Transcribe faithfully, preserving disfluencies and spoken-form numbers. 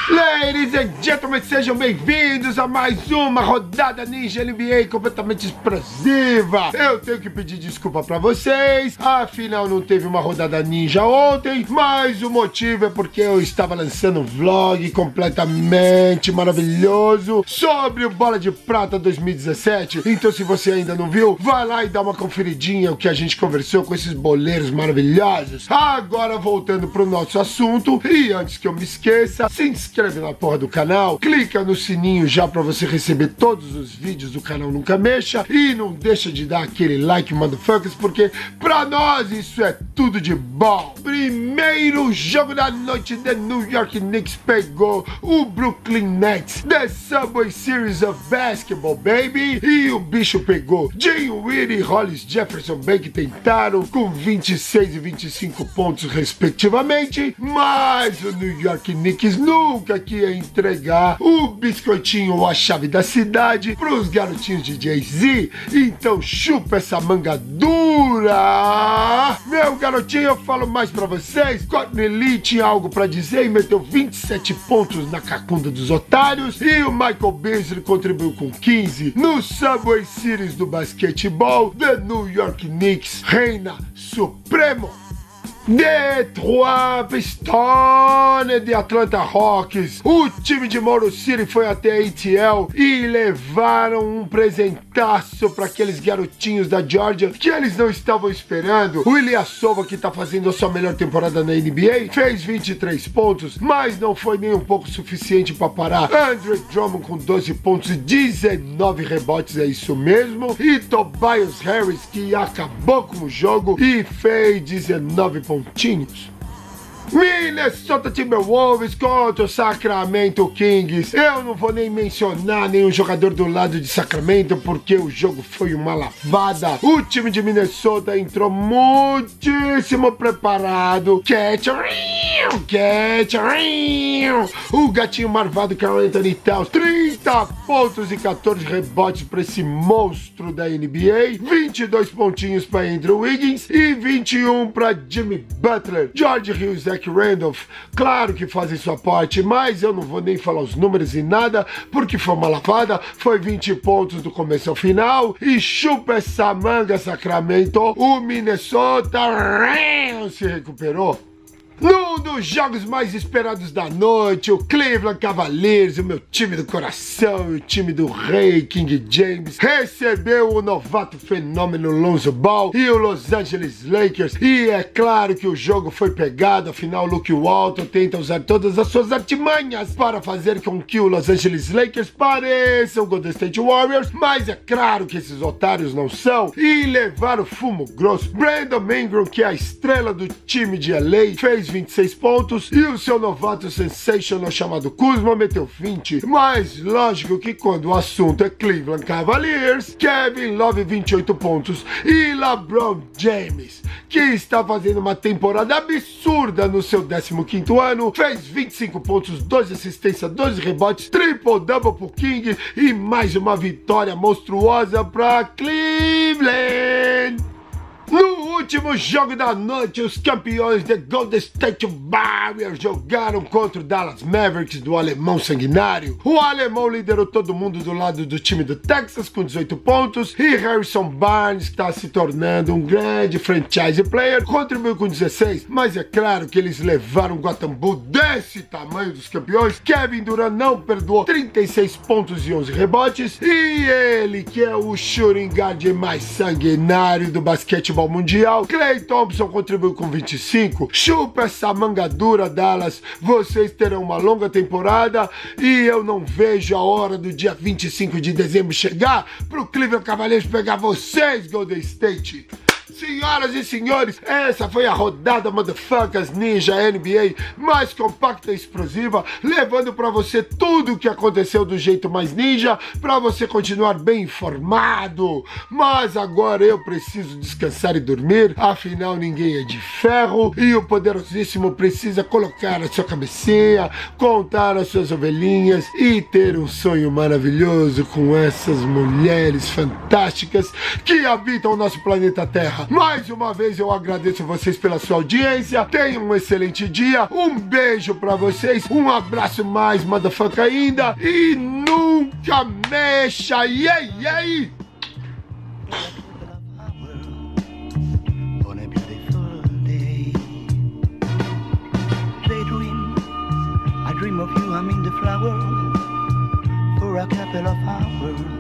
Ladies and gentlemen, sejam bem-vindos a mais uma rodada Ninja N B A completamente explosiva. Eu tenho que pedir desculpa pra vocês, afinal não teve uma rodada Ninja ontem, mas o motivo é porque eu estava lançando um vlog completamente maravilhoso sobre o Bola de Prata dois mil e dezessete. Então se você ainda não viu, vai lá e dá uma conferidinha o que a gente conversou com esses boleiros maravilhosos. Agora voltando pro nosso assunto, e antes que eu me esqueça, se inscreve na porra do canal, clica no sininho já pra você receber todos os vídeos do canal Nunca Mexa, e não deixa de dar aquele like, motherfuckers, porque pra nós isso é tudo de bom. Primeiro jogo da noite, The New York Knicks pegou o Brooklyn Nets, The Subway Series of Basketball, baby, e o bicho pegou. Dinwiddie e Hollis Jefferson bem que tentaram, com vinte e seis e vinte e cinco pontos respectivamente, mas o New York Knicks nunca que ia entregar o biscoitinho ou a chave da cidade pros garotinhos de Jay-Z. Então chupa essa manga dura. Meu garotinho, eu falo mais pra vocês. Courtney Lee tinha algo pra dizer e meteu vinte e sete pontos na cacunda dos otários, e o Michael Beasley contribuiu com quinze. No Subway Series do basquetebol, The New York Knicks reina supremo. Detroit Pistons de Atlanta Hawks. O time de Motor City foi até a A T L e levaram um presentaço para aqueles garotinhos da Georgia que eles não estavam esperando. O Ilyasova, que tá fazendo a sua melhor temporada na N B A, fez vinte e três pontos, mas não foi nem um pouco suficiente para parar Andre Drummond com doze pontos e dezenove rebotes, é isso mesmo. E Tobias Harris, que acabou com o jogo e fez dezenove pontos. Pontinhos. Minnesota Timberwolves contra o Sacramento Kings. Eu não vou nem mencionar nenhum jogador do lado de Sacramento, porque o jogo foi uma lavada. O time de Minnesota entrou muitíssimo preparado. Catch, catch, o gatinho marvado Karl Anthony Towns, trinta pontos e quatorze rebotes para esse monstro da N B A, vinte e dois pontinhos para Andrew Wiggins e vinte e um para Jimmy Butler. George Hill, Zach Randolph, claro que fazem sua parte, mas eu não vou nem falar os números e nada, porque foi uma lavada. Foi vinte pontos do começo ao final, e chupa essa manga, Sacramento. O Minnesota se recuperou. Num dos jogos mais esperados da noite, o Cleveland Cavaliers, o meu time do coração, o time do rei King James, recebeu o novato fenômeno Lonzo Ball e o Los Angeles Lakers. E é claro que o jogo foi pegado, afinal Luke Walton tenta usar todas as suas artimanhas para fazer com que o Los Angeles Lakers pareça o Golden State Warriors, mas é claro que esses otários não são, e levaram fumo grosso. Brandon Ingram, que é a estrela do time de L A, fez vinte e seis pontos, e o seu novato sensational chamado Kuzma meteu vinte. Mas lógico que quando o assunto é Cleveland Cavaliers, Kevin Love vinte e oito pontos, e LeBron James, que está fazendo uma temporada absurda no seu décimo quinto ano, fez vinte e cinco pontos, doze assistências, doze rebotes, triple-double pro King, e mais uma vitória monstruosa para Cleveland. No último jogo da noite, os campeões de Golden State Warriors jogaram contra o Dallas Mavericks do alemão sanguinário. O alemão liderou todo mundo do lado do time do Texas com dezoito pontos, e Harrison Barnes, que está se tornando um grande franchise player, contribuiu com dezesseis, mas é claro que eles levaram um Guatambu desse tamanho dos campeões. Kevin Durant não perdoou, trinta e seis pontos e onze rebotes, e ele, que é o shooting guard mais sanguinário do basquete mundial, Klay Thompson contribuiu com vinte e cinco. Chupa essa manga dura, Dallas. Vocês terão uma longa temporada, e eu não vejo a hora do dia vinte e cinco de dezembro chegar pro Cleveland Cavaliers pegar vocês, Golden State. Senhoras e senhores, essa foi a rodada Motherfuckers Ninja N B A mais compacta e explosiva, levando pra você tudo o que aconteceu do jeito mais ninja, pra você continuar bem informado. Mas agora eu preciso descansar e dormir, afinal ninguém é de ferro, e o poderosíssimo precisa colocar a sua cabecinha, contar as suas ovelhinhas e ter um sonho maravilhoso com essas mulheres fantásticas que habitam o nosso planeta Terra. semana. Mais uma vez eu agradeço vocês pela sua audiência. Tenham um excelente dia. Um beijo pra vocês. Um abraço mais, motherfucker ainda. E nunca mexa. E aí, e aí? Dream of you, I'm in the flower for a couple of hours.